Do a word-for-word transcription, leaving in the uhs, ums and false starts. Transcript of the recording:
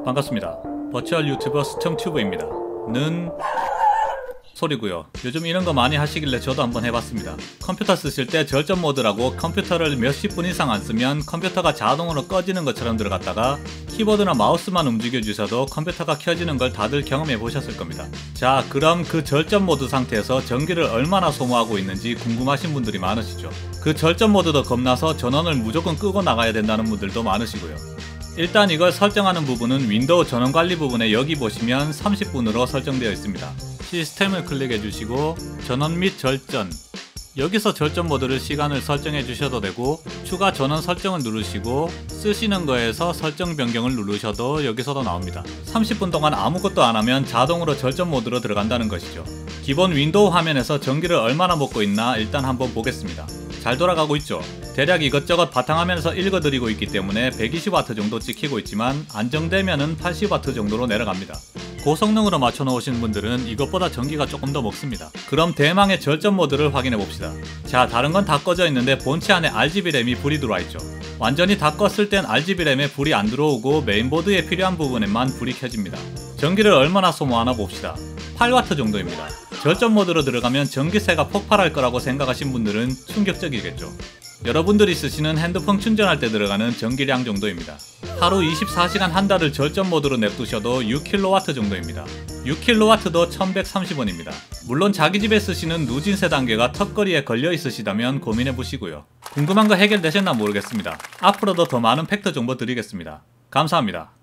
반갑습니다. 버추얼 유튜버 스청튜브입니다. 는 소리고요. 요즘 이런 거 많이 하시길래 저도 한번 해봤습니다. 컴퓨터 쓰실 때 절전 모드라고 컴퓨터를 몇십 분 이상 안 쓰면 컴퓨터가 자동으로 꺼지는 것처럼 들어갔다가 키보드나 마우스만 움직여 주셔도 컴퓨터가 켜지는 걸 다들 경험해 보셨을 겁니다. 자, 그럼 그 절전 모드 상태에서 전기를 얼마나 소모하고 있는지 궁금하신 분들이 많으시죠. 그 절전 모드도 겁나서 전원을 무조건 끄고 나가야 된다는 분들도 많으시고요. 일단 이걸 설정하는 부분은 윈도우 전원 관리 부분에 여기 보시면 삼십 분으로 설정되어 있습니다. 시스템을 클릭해 주시고 전원 및 절전, 여기서 절전 모드를 시간을 설정해 주셔도 되고 추가 전원 설정을 누르시고 쓰시는 거에서 설정 변경을 누르셔도 여기서도 나옵니다. 삼십 분 동안 아무것도 안 하면 자동으로 절전 모드로 들어간다는 것이죠. 기본 윈도우 화면에서 전기를 얼마나 먹고 있나 일단 한번 보겠습니다. 잘 돌아가고 있죠. 대략 이것저것 바탕화면에서 읽어드리고 있기 때문에 백이십 와트 정도 찍히고 있지만 안정되면은 팔십 와트 정도로 내려갑니다. 고성능으로 맞춰 놓으신 분들은 이것보다 전기가 조금 더 먹습니다. 그럼 대망의 절전 모드를 확인해 봅시다. 자, 다른 건 다 꺼져 있는데 본체 안에 알지비 램이 불이 들어와 있죠. 완전히 다 껐을 땐 알지비 램에 불이 안 들어오고 메인보드에 필요한 부분에만 불이 켜집니다. 전기를 얼마나 소모하나 봅시다. 팔 와트 정도입니다. 절전 모드로 들어가면 전기세가 폭발할 거라고 생각하신 분들은 충격적이겠죠. 여러분들이 쓰시는 핸드폰 충전할 때 들어가는 전기량 정도입니다. 하루 이십사 시간 한 달을 절전 모드로 냅두셔도 육 킬로와트 정도입니다. 육 킬로와트도 천백삼십 원입니다. 물론 자기 집에 쓰시는 누진세 단계가 턱걸이에 걸려 있으시다면 고민해 보시고요. 궁금한 거 해결되셨나 모르겠습니다. 앞으로도 더 많은 팩트 정보 드리겠습니다. 감사합니다.